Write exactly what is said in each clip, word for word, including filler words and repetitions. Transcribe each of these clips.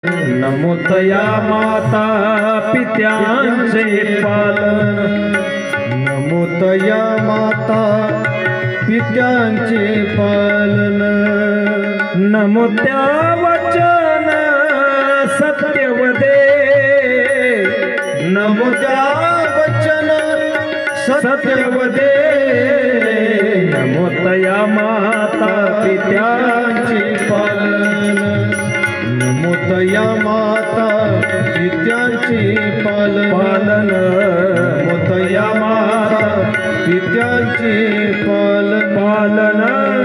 नमोतया माता पित्यांचे पालन, नमोतया माता पित्यांचे पालन, नमोत्या वचन सत्यवदे, नमोत्या वचन सत्यवदे, नमोतया माता पित्यांचे पालन, नमोतया माता पित्यांचे पालन, पालन, नमोतया माता पित्यांचे पालन, पालन,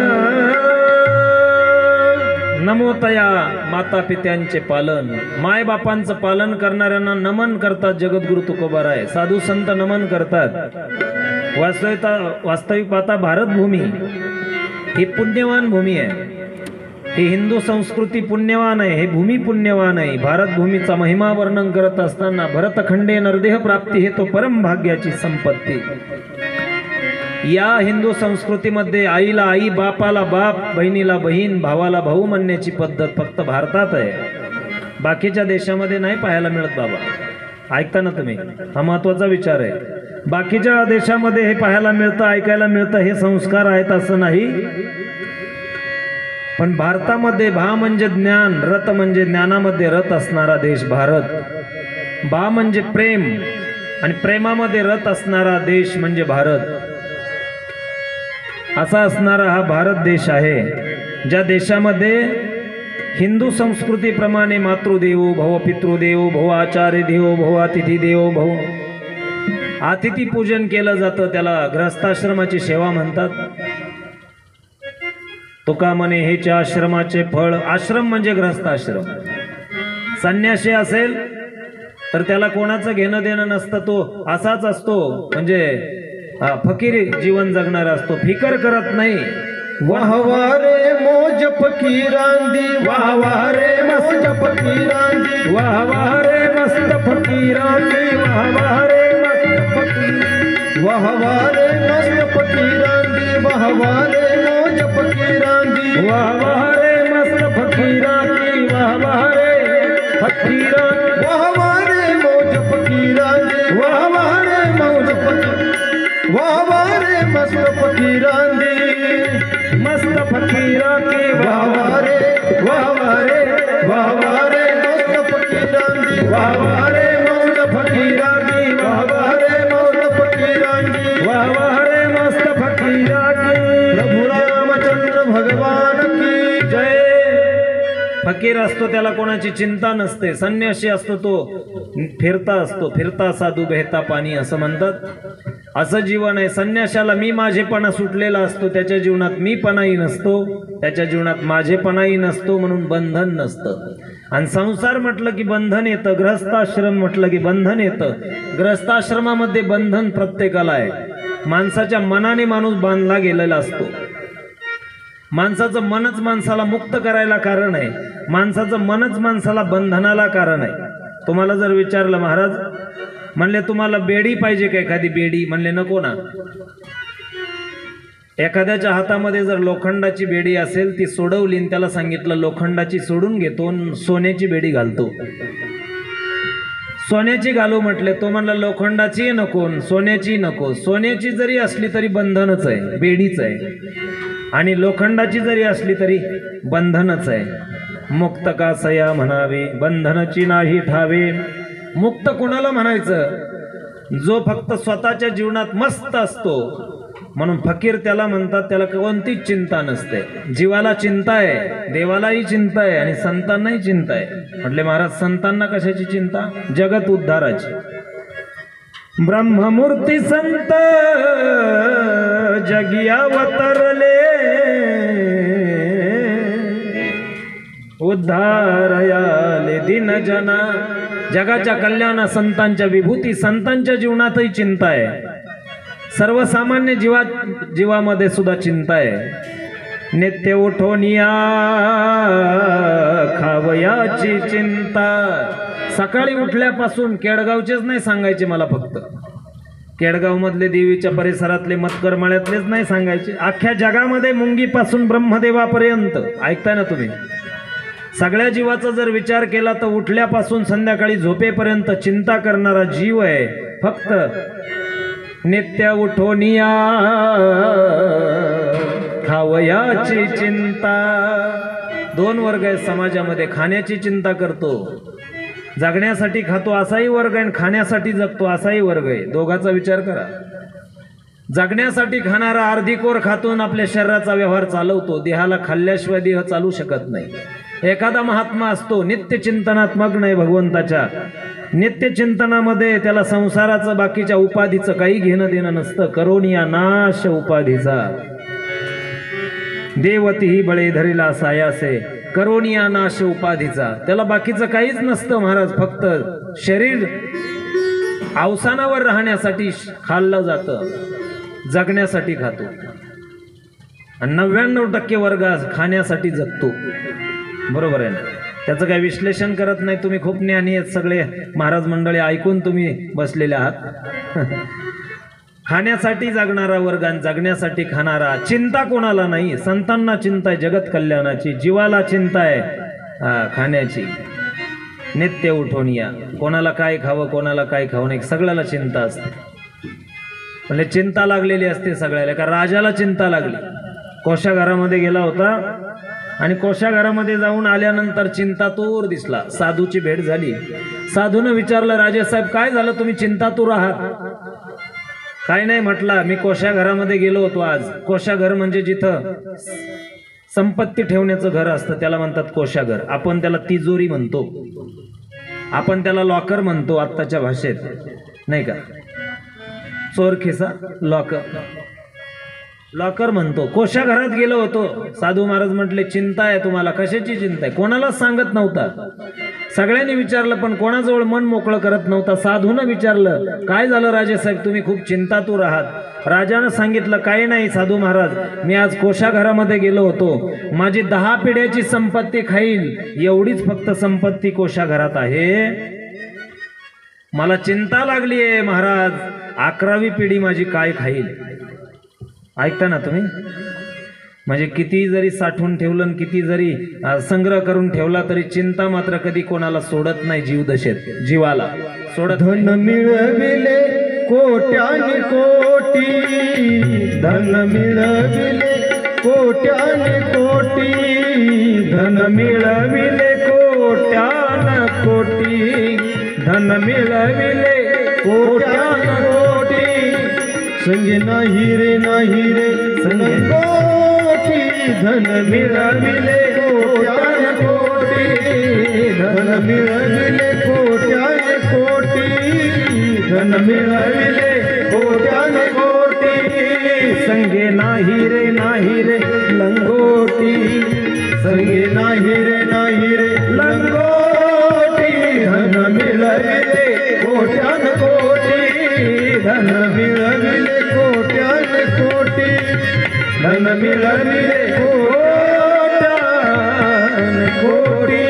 नमोतया माता पित्यांचे पालन. माय बापांचं पालन करणाऱ्यांना नमन करतात जगद्गुरु तुकोबाराय. साधू संत नमन करतात. वास्तविकता वास्तविक पाहता भारतभूमी ही पुण्यवान भूमी आहे. ही हिंदू संस्कृती पुण्यवान आहे. हे भूमी पुण्यवान आहे. भारतभूमीचा महिमा वर्णन करत असताना भरतखंडे नरदेह प्राप्ती हे तो परम भाग्याची संपत्ती. या हिंदू संस्कृतीमध्ये आईला आई, बापाला बाप, बहिणीला बहीण, भावाला भाऊ म्हणण्याची पद्धत फक्त भारतात आहे. बाकीच्या देशामध्ये नाही पाहायला मिळत. बाबा ऐकता ना तुम्ही, हा महत्वाचा विचार आहे. बाकीच्या देशामध्ये हे पाहायला मिळतं, ऐकायला मिळतं, हे संस्कार आहेत असं नाही. पण भारतामध्ये भा म्हणजे ज्ञान, रत म्हणजे ज्ञानामध्ये रत असणारा देश भारत. भा म्हणजे प्रेम आणि प्रेमामध्ये रत असणारा देश म्हणजे भारत. असा असणारा हा भारत देश आहे, ज्या देशामध्ये हिंदू संस्कृतीप्रमाणे मातृदेवो भव, पितृदेवो भव, आचार्य देवो भव, अतिथी देवो भव, अतिथी पूजन केलं जातं. त्याला गृहस्थाश्रमाची सेवा म्हणतात. तुका म्हणे हेच्या आश्रमाचे फळ. आश्रम म्हणजे गृहस्थाश्रम. संन्यासी असेल तर त्याला कोणाचं घेणं देणं नसतं. तो असाच असतो, म्हणजे फकीर जीवन जगणारा असतो, फिकर करत नाही. वाहवारे मोज फकीरांदी, वाहवारे मस्त फकीरांदी, वाहवारे मस्त फकीरांदी, वाहवारे मस्त फकीर, वाहवारे मस्त फकीरांदी, वाहवारे मोज फकीरांदी, वाहवारे मस्त फकीरांदी, वाहवारे फकीरांदी, वाहवारे मोज फकीरांदी, वाहवारे मौज फकीर, वाहवारे मस्त फकीरांदी, मस्त फकीरांदी, वाहवारे, वाहवारे, वाहवारे मस्त फकीरांदी, वाहवारे मौज फकीरांदी, वाहवारे मौज फकीरांदी, वाहवारे मस्त फकीरांदी. प्रभु रामचंद्र भगवान की जय. फकीर असतो त्याला कोणाची चिंता नसते. संन्यासी असतो तो फिरता असतो. फिरता साधू बेहता पाणी असं म्हणतात. असं जीवन आहे. संन्याशाला मी माझेपणा सुटलेला असतो. त्याच्या जीवनात मीपणाही नसतो, त्याच्या जीवनात माझेपणाही नसतो, म्हणून बंधन नसतं. आणि संसार म्हटलं की बंधन येतं, गृहस्थाश्रम म्हटलं की बंधन येतं. गृहस्थाश्रमामध्ये बंधन प्रत्येकाला आहे. माणसाच्या मनाने माणूस बांधला गेलेला असतो. माणसाचं मनच माणसाला मुक्त करायला कारण आहे. माणसाचं मनच माणसाला बंधनाला कारण आहे. तुम्हाला जर विचारलं महाराज म्हणले तुम्हाला बेडी पाहिजे का, एखादी बेडी, म्हणले नको ना. एखाद्याच्या हातामध्ये जर लोखंडाची बेडी असेल, ती सोडवली आणि त्याला सांगितलं लोखंडाची सोडून घेतो, सोन्याची बेडी घालतो. सोन्याची घालू म्हटले, तो म्हणला लोखंडाची नको, सोन्याची नको. सोन्याची जरी असली तरी बंधनच आहे, बेडीच आहे. आणि लोखंडाची जरी असली तरी बंधनच आहे. मुक्त का सया म्हणावे, बंधनाची नाही ठावे. मुक्त कोणाला म्हणायचं? जो फक्त स्वतःच्या जीवनात मस्त असतो. म्हणून फकीर त्याला म्हणतात, त्याला कोणतीच चिंता नसते. जीवाला चिंता आहे, देवालाही चिंता आहे आणि संतांनाही चिंता आहे. म्हटले महाराज संतांना कशाची चिंता? जगत उद्धाराची. ब्रह्ममूर्ती संत जगी अवतरले, उद्धारयाले दिन जना. जगाच्या कल्याणा संतांच्या विभूती, संतांच्या जीवनातही चिंता आहे. सर्वसामान्य जीवा जीवामध्ये सुद्धा चिंता आहे. नित्य उठोनिया खावयाची चिंता. सकाळी उठल्यापासून केडगावचेच नाही सांगायचे मला, फक्त केडगाव मधले देवीच्या परिसरातले मतकर माळ्यातलेच नाही सांगायचे. अख्ख्या जगामध्ये मुंगीपासून ब्रह्मदेवापर्यंत ऐकताय ना तुम्ही. सगळ्या जीवाचा जर विचार केला तर उठल्यापासून संध्याकाळी झोपेपर्यंत चिंता करणारा जीव आहे फक्त नित्य उठोनिया खावयाची चिंता। दोन वर्ग आहे समाजामध्ये, खाण्याची चिंता करतो, जगण्यासाठी खातो असाही वर्ग आहे, खाण्यासाठी जगतो असाही वर्ग आहे। दोघाचा विचार करा। जगण्यासाठी खाणारा अर्धीकोर खातून आपल्या शरीराचा व्यवहार चालवतो, देहाला खाल्ल्याशिवाय देह चालू शकत नाही। एखादा महात्मा असतो नित्य चिंतनात मग्न आहे भगवंताच्या, नित्य चिंतनामध्ये त्याला संसाराचं बाकीच्या उपाधीचं काही घेणं देणं नसतं। करोनिया नाश उपाधीचा देवती ही बळे धरिला सायासे, करोनिया नाश उपाधीचा, त्याला बाकीचं काहीच नसतं महाराज, फक्त शरीर अवसानावर राहण्यासाठी खाल्लं जातं, जगण्यासाठी खातो। आणि नव्याण्णव टक्के वर्ग खाण्यासाठी जगतो, बरोबर आहे ना? त्याचं काही विश्लेषण करत नाही तुम्ही, खूप ज्ञानी आहेत सगळे महाराज मंडळी, ऐकून तुम्ही बसलेले आहात। खाण्यासाठी जगणारा वर्ग आणि जगण्यासाठी खाणारा, चिंता कोणाला नाही, संतांना चिंता आहे जगत कल्याणाची, जीवाला चिंता आहे खाण्याची। नित्य उठोनिया, कोणाला काय खावं कोणाला काय खावं नाही, सगळ्याला चिंता असते, म्हणजे चिंता लागलेली असते सगळ्याला। का राजाला चिंता लागली, कोशागारामध्ये गेला होता आणि कोशागारामध्ये जाऊन आल्यानंतर चिंतातूर दिसला, साधूची भेट झाली। साधूनं विचारलं, राजेसाहेब काय झालं, तुम्ही चिंतातूर आहात? काय नाही म्हटला, मी कोशाघरामध्ये गेलो होतो आज। कोशाघर म्हणजे जिथं संपत्ती ठेवण्याचं घर असतं त्याला म्हणतात कोशाघर, आपण त्याला तिजोरी म्हणतो, आपण त्याला लॉकर म्हणतो आत्ताच्या भाषेत, नाही का? चोर खिसा लॉकर, लॉकर म्हणतो। कोशाघरात गेलो होतो, साधू महाराज म्हटले चिंता आहे तुम्हाला, कशाची चिंता आहे? कोणालाच सांगत नव्हता, सगळ्यांनी विचारलं पण कोणाजवळ मन मोकळं करत नव्हता। साधूनं विचारलं, काय झालं राजेसाहेब, तुम्ही खूप चिंतातूर आहात? राजानं सांगितलं, काही नाही साधू महाराज, मी आज कोशाघरामध्ये गेलो होतो, माझी दहा पिढ्याची संपत्ती खाईल एवढीच फक्त संपत्ती कोशाघरात आहे, मला चिंता लागली आहे महाराज, अकरावी पिढी माझी काय खाईल? ऐकता ना तुम्ही? म्हणजे किती जरी साठवून ठेवलं, किती जरी संग्रह करून ठेवला तरी चिंता मात्र कधी कोणाला सोडत नाही, जीव दशेत जीवाला सोडत। धन मिळविले कोट्याने कोटी, धन मिळविले कोट्याने कोटी, धन मिळविले कोट्यान कोटी, धन मिळविले कोट्यान कोटी, संगे नाही रे नाही रे संगे कोटी, धन मिळविले कोट्याने कोटी, धन मिळविले कोट्याने कोटी, धन मिळविले कोट्याने कोटी, संगे नाही रे नाही रे लंगोटी, संगे नाही रे नाही रे लंगोटी, धन मिळविले कोट्याने कोटी, धन मिळविले कोट्याने कोटी, धन मिळविले कोट्याने कोटी।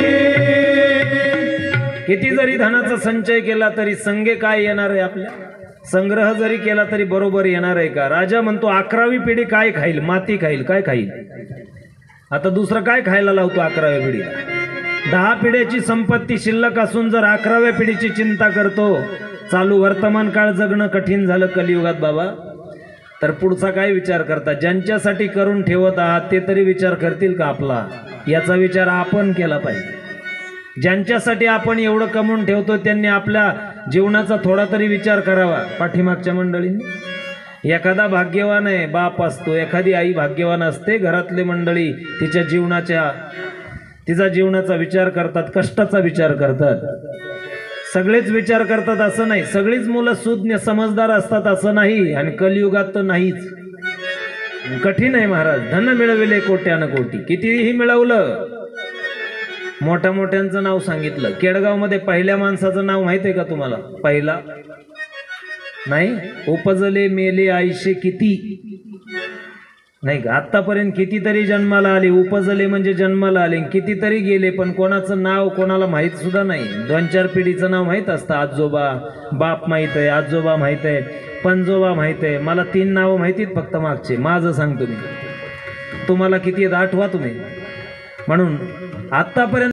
किती जरी धनाचा संचय केला तरी संगे काय येणार आहे आपल्या? संग्रह जरी केला तरी बरोबर येणार आहे का? राजा म्हणतो अकरावी पिढी काय खाईल? माती खाईल, काय खाईल? आता दुसरं काय खायला लावतो अकराव्या पिढीला? दहा पिढ्याची संपत्ती शिल्लक असून जर अकराव्या पिढीची चिंता करतो, चालू वर्तमान काळ जगणं कठीण झालं कलियुगात बाबा, तर पुढचा काय विचार करता? ज्यांच्यासाठी करून ठेवत आहात ते तरी विचार करतील का आपला? याचा विचार आपण केला पाहिजे। ज्यांच्यासाठी आपण एवढं कमवून ठेवतो त्यांनी आपल्या जीवनाचा थोडा तरी विचार करावा। पाठीमागच्या मंडळींनी एखादा भाग्यवान आहे, बाप असतो, एखादी आई भाग्यवान असते, घरातले मंडळी तिच्या जीवनाच्या तिचा जीवनाचा विचार करतात, कष्टाचा विचार करतात, सगळेच विचार करतात असं नाही, सगळीच मुलं सुज्ञ समजदार असतात असं नाही, आणि कलियुगात तर नाहीच, कठीण आहे महाराज। धन मिळविले कोट्यानं कोटी, कितीही मिळवलं। मोठ्या मोठ्यांचं नाव सांगितलं, केडगावमध्ये पहिल्या माणसाचं नाव माहिती आहे का तुम्हाला? पहिला नाही, उपजले मेले आईशे किती, नाही का? आतापर्यंत कितीतरी जन्माला आले, उपजले म्हणजे जन्माला आले, कितीतरी गेले, पण कोणाचं नाव कोणाला माहीत सुद्धा नाही। दोन चार पिढीचं नाव माहीत असतं, आजोबा, बाप माहीत आहे, आजोबा माहीत आहे, पंजोबा माहीत आहे, मला तीन नावं माहितीत फक्त मागचे, माझं सांगतो मी, तुम्हाला किती आहेत आठवा तुम्ही। म्हणून आतापर्यंत